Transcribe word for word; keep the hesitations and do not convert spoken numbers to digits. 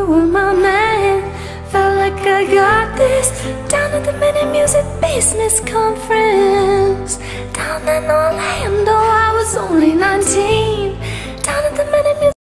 were my man. Felt like I got this down at the Minute Music Business Conference down in Orlando. I was only nineteen.